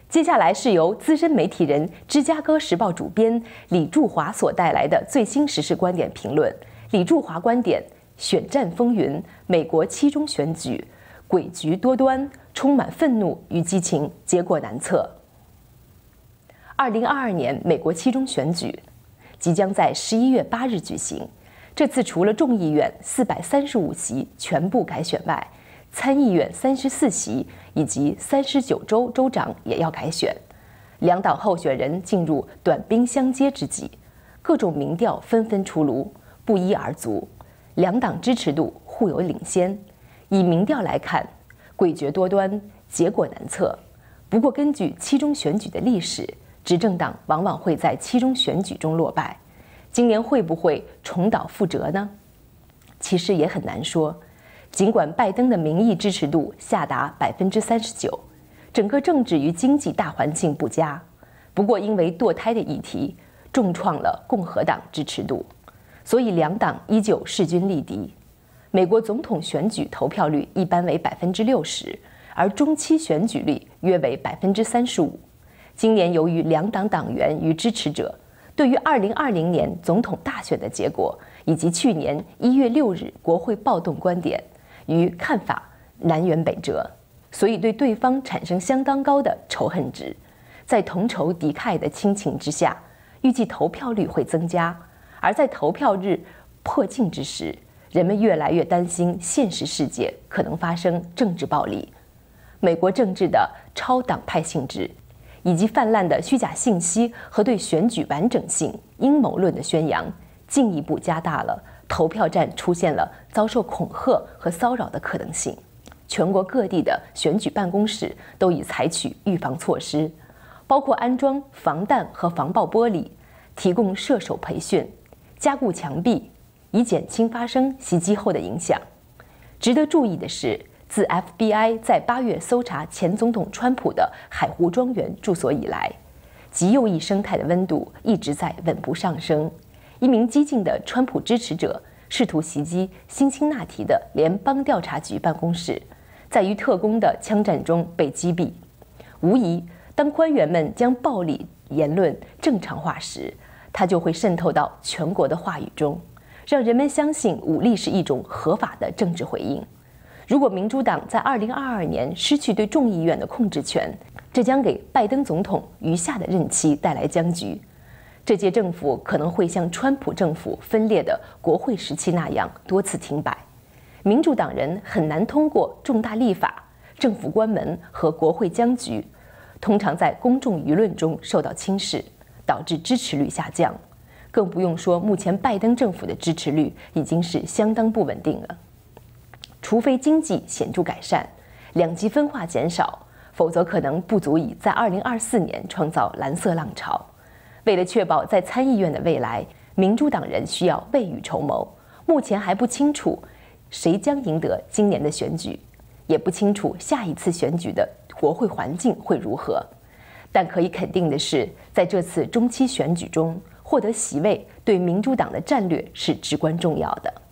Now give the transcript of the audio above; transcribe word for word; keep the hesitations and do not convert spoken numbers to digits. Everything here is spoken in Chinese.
接下来是由资深媒体人、芝加哥时报主编李柱华所带来的最新时事观点评论。李柱华观点：选战风云，美国期中选举诡谲多端，充满愤怒与激情，结果难测。二零二二年美国期中选举即将在十一月八日举行。这次除了众议院四百三十五席全部改选外，参议院三十四席以及三十九州州长也要改选，两党候选人进入短兵相接之际，各种民调纷纷出炉，不一而足，两党支持度互有领先。以民调来看，诡谲多端，结果难测。不过，根据期中选举的历史，执政党往往会在期中选举中落败。今年会不会重蹈覆辙呢？其实也很难说。尽管拜登的民意支持度下达百分之三十九，整个政治与经济大环境不佳，不过因为堕胎的议题重创了共和党支持度，所以两党依旧势均力敌。美国总统选举投票率一般为百分之六十，而中期选举率约为百分之三十五。今年由于两党党员与支持者对于二零二零年总统大选的结果，以及去年一月六日国会暴动观点与看法南辕北辙，所以对对方产生相当高的仇恨值。在同仇敌忾的亲情之下，预计投票率会增加。而在投票日迫近之时，人们越来越担心现实世界可能发生政治暴力。美国政治的超党派性质，以及泛滥的虚假信息和对选举完整性阴谋论的宣扬，进一步加大了投票站出现了遭受恐吓和骚扰的可能性。全国各地的选举办公室都已采取预防措施，包括安装防弹和防爆玻璃，提供射手培训，加固墙壁，以减轻发生袭击后的影响。值得注意的是，自 F B I 在八月搜查前总统川普的海湖庄园住所以来，极右翼生态的温度一直在稳步上升。一名激进的川普支持者试图袭击辛辛那提的联邦调查局办公室，在与特工的枪战中被击毙。无疑，当官员们将暴力言论正常化时，它就会渗透到全国的话语中，让人们相信武力是一种合法的政治回应。如果民主党在二零二二年失去对众议院的控制权，这将给拜登总统余下的任期带来僵局。这届政府可能会像川普政府分裂的国会时期那样多次停摆，民主党人很难通过重大立法、政府关门和国会僵局，通常在公众舆论中受到轻视，导致支持率下降。更不用说目前拜登政府的支持率已经是相当不稳定了。除非经济显著改善，两极分化减少，否则可能不足以在二零二四年创造蓝色浪潮。为了确保在参议院的未来，民主党人需要未雨绸缪。目前还不清楚谁将赢得今年的选举，也不清楚下一次选举的国会环境会如何。但可以肯定的是，在这次中期选举中，获得席位对民主党的战略是至关重要的。